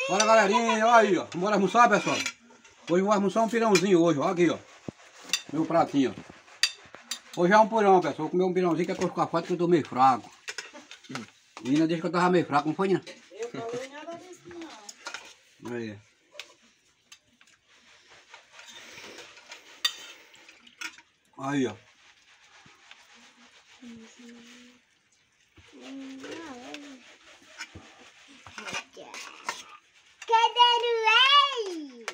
Bora, galerinha, olha aí, ó. Bora almoçar, pessoal. Hoje eu vou almoçar um pirãozinho hoje, ó. Aqui, ó. Meu pratinho, ó. Hoje é um pirão, pessoal. Vou comer um pirãozinho que é pra eu ficar forte, que eu tô meio fraco. Menina, desde que eu tava meio fraco, não foi, Nina? Eu falei nada disso, não. Aí. Aí, ó. Cadê o rei?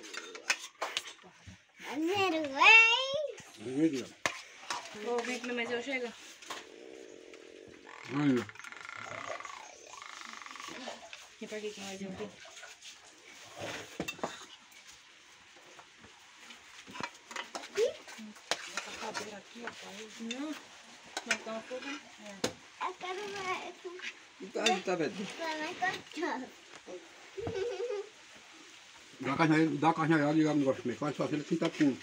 Cadê o rei? Ô, Vitor, mas eu chego. Aí, ó. E pra que nós vamos aqui? Essa cadeira aqui, ó. Não. Nós estamos fogando. Eu quero ver. Tá vendo? Dá a carneirada e eu não gosto de comer. Faz só ele que tá com.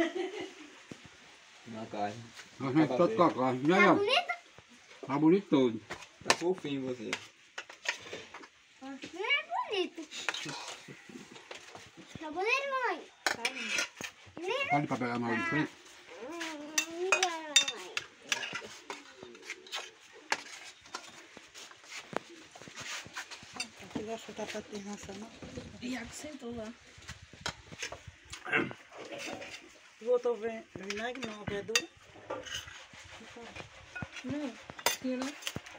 Na carne. A gente tá com a carne. E aí, Tá ó. bonito? Tá bonito todo. Tá fofinho você. Não é bonito. Tá bonito, mamãe? Tá lindo. Pode pra pegar mais de frente. Você gosta da patinação, não? Iago sentou lá. Botou vinagre não, verdura? Não, tinha não.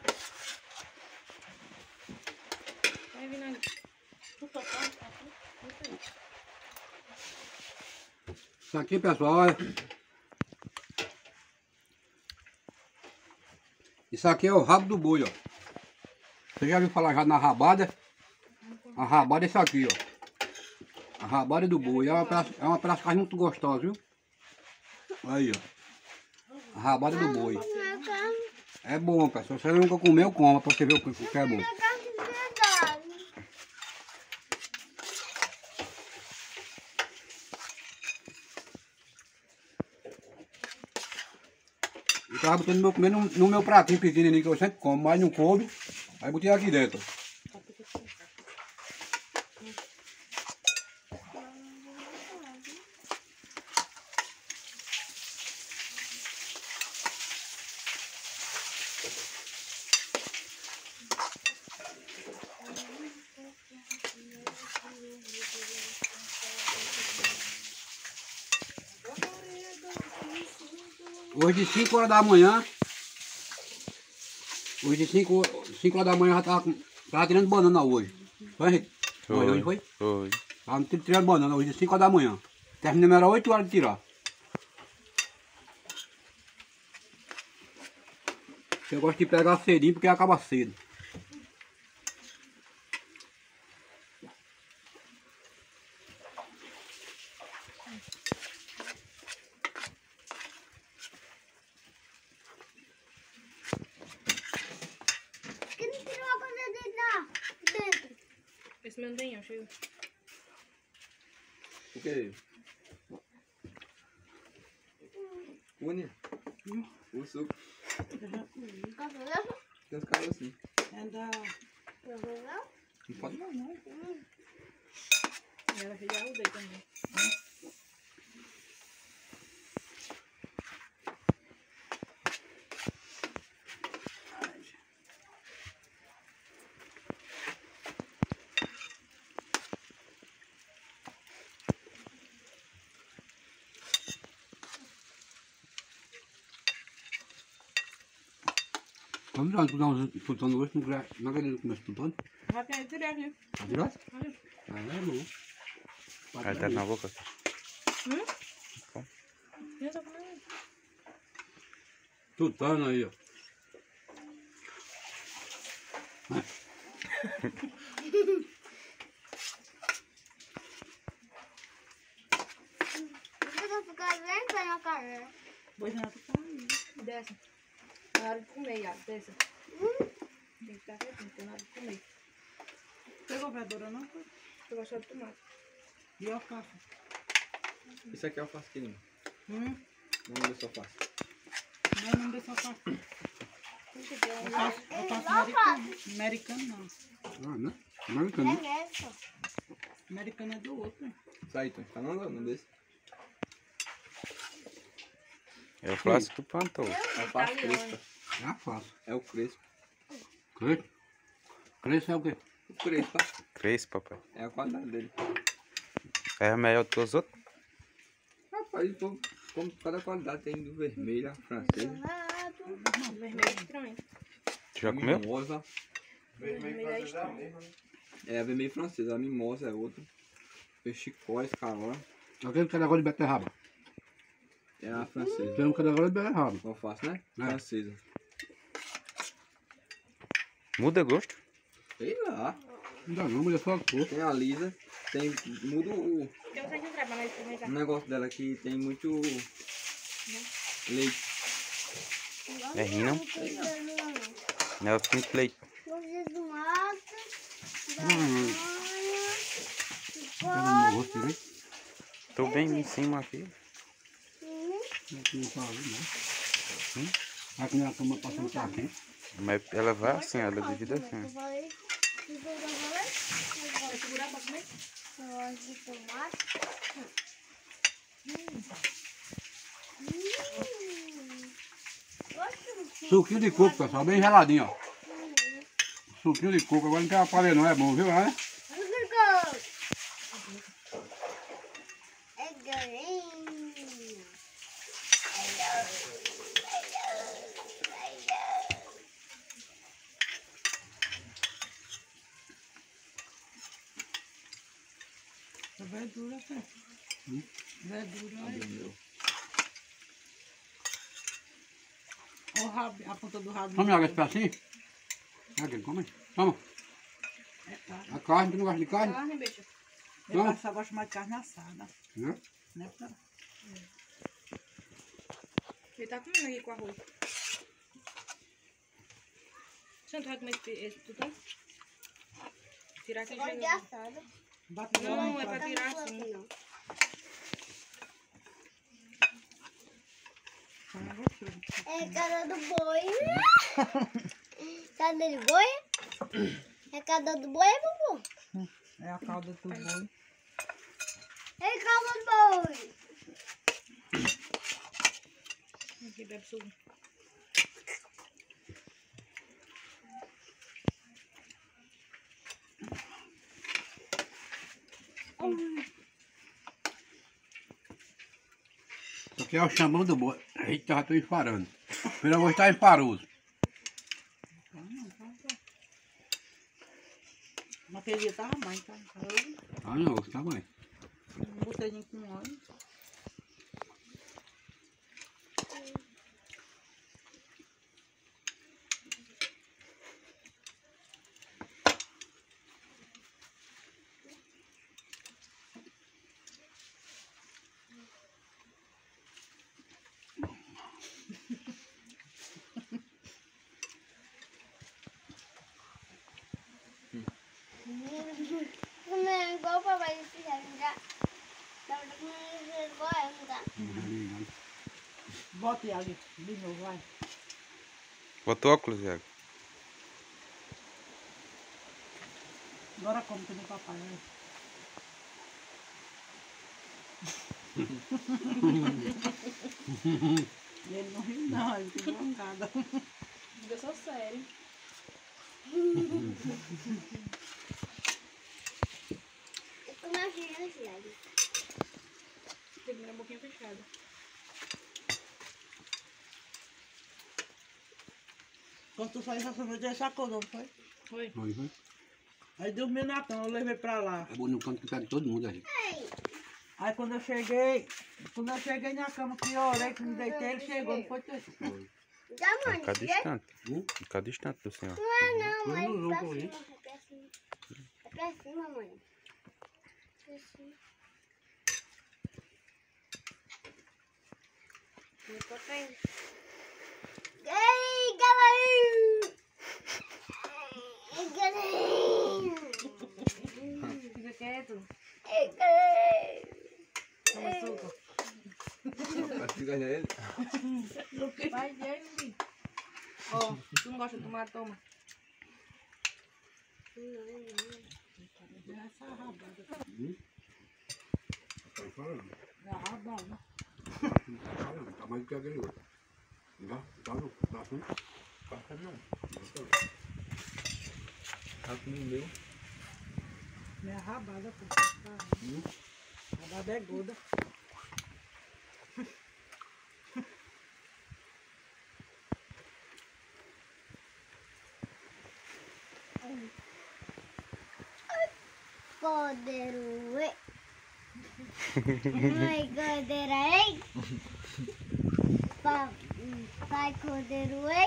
Vai vinagre. Isso aqui, pessoal, olha. Isso aqui é o rabo do boi, ó. Você já viu falar já na rabada? A rabada é isso aqui, ó. A rabada do boi. É uma pedaço de carne muito gostosa, viu? Aí, ó. A rabada do boi. É bom, pessoal. Se você nunca comeu, coma pra você ver o que é bom. Eu tava botando meu comer no meu pratinho pequenininho que eu sempre como, mas não coube. Aí botei aqui dentro. Hoje de 5 horas da manhã. Hoje de 5 horas da manhã já tava tirando banana hoje. Foi, gente? Hoje foi? Foi. Tava tirando banana hoje de 5 horas da manhã. Terminamos era 8 horas de tirar. Eu gosto de pegar cedinho porque acaba cedo. Que não tirou a coisa dele lá dentro? Esse meu não tem, eu chego. O que? Une. O suco. Tem uns caras assim. É da... Não pode não, não. Ela já usei também. Vamos lá, estudar uns escutando hoje, não acredito comer escutando. Vai ter direto, né? Tá direto? Olha. É bom. Aí tá na boca. Eu tô comendo. Tutano aí, ó. Você vai ficar bem pra na cara. Pois não, tu come. Desce. Na hora de comer, Iago, desce. Tem que ficar quietinho, tem na hora de comer. Pegou verdura, não? Eu gosto de tomate. E alface. Isso aqui é alface que não. Hum? Não deu só alface. Não deixa alface. Alface americano. Americano não. Ah, né? Americano. É mesmo. Americana é do outro, né? Isso aí, tu tá mandando desse. É o Flasco do Pantou. Alface crespa. É fácil. É o crespo. Crespo? Crespo é o quê? O crespa Crespo, papai. é a qualidade dele. É melhor do que os outros? Rapaz, como cada qualidade tem do vermelho, a francesa, Vermelho estranho. Tu já a comeu? mimosa. Vermelho é estranho. É a vermelho francesa, a mimosa é outra. Peixicó, escaló, Aquele que é negócio de beterraba. é a francesa. Tem um que é negócio de beterraba. Alface, né? É. Francesa. Muda gosto? Sei lá. Ainda não, mas é só a cor. Tem a lisa, tem. Muda o Eu sei que entrar pra nós experimentar. negócio dela que tem muito leite. É rino. Não é o tinto leite. Coisas do mato, da Hum. Pega no meu rosto direito. Tô bem em cima aqui. Aqui não tá ali, não. Aqui na cama passando pra aqui. Mas ela vai assim, ela divide assim. Eu falei, Vai segurar pra comer? eu gosto de tomate. Suquinho de coco, pessoal, bem geladinho, ó. Suquinho de coco, agora não tem aparelho não, é bom, viu? Né? É galinha. É verdura, né? Verdura, né? Olha o rabo, a ponta do rabo. Toma água esse pedacinho. Aqui, come aí. Toma. É carne. A carne, tu não gosta de carne? Carne, bicho. Não. Eu só gosto mais de carne assada. Né? Né? Ele tá comendo aqui com arroz. Você não vai comer esse tutão? Tirar aqui. Gosto de assada. Não, é pra tirar assim. Não. É cada do boi. Cada do boi? É cada do boi, bubu? É a calda do boi. É cada do boi. Aqui, bebe suco. Isso aqui é o chamão do boi. Eita, já tô enfarando. Primeiro eu vou estar emparoso. Naquele dia tava mais, tá? Ah, não, tá bem. Um botadinho com óleo. Comendo igual o papai disse já. Tava comendo igual eu, tá? Bota ali, de novo, vai. Bota o óculos, Iago. Agora como que no papai, né? Ele não riu não, ele tem mancada. Eu sou sério. Eu tô na gira, Thiago. Tem que ter a boquinha fechada. Quando tu saiu essa noite, ele sacou, não foi? Foi. Foi, foi. Aí dormiu na cama, eu levei pra lá. É bom no canto que pega todo mundo aí. Aí quando eu cheguei na cama que eu orei, que me deitei, ele chegou, não foi tu? Já, mãe. Fica distante. Fica distante do senhor. Não, Foi é no pra jogo cima. ali. É pra cima. É pra cima, mãe. Pra cima. Ei, galerinha! Ei, galerinha! Fica quieto. Ei, galerinha! Toma suco. Castiga ele. Vai, gente. Ó, tu não gosta de tomar, toma. Essa rabada. Tá falando. É a rabada. Tá mais do que aquele outro. Tá? Tá não? Tá assim? Passa não. Tá com o meu. Não é a rabada, pô. Rabada é gorda. Poderoe. Mãe Poderoe. Pai Poderoe.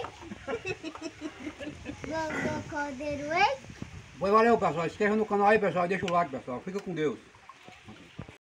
Vovô Poderoe. Pois valeu, pessoal. Se inscreva no canal aí, pessoal. Deixa o like, pessoal. Fica com Deus.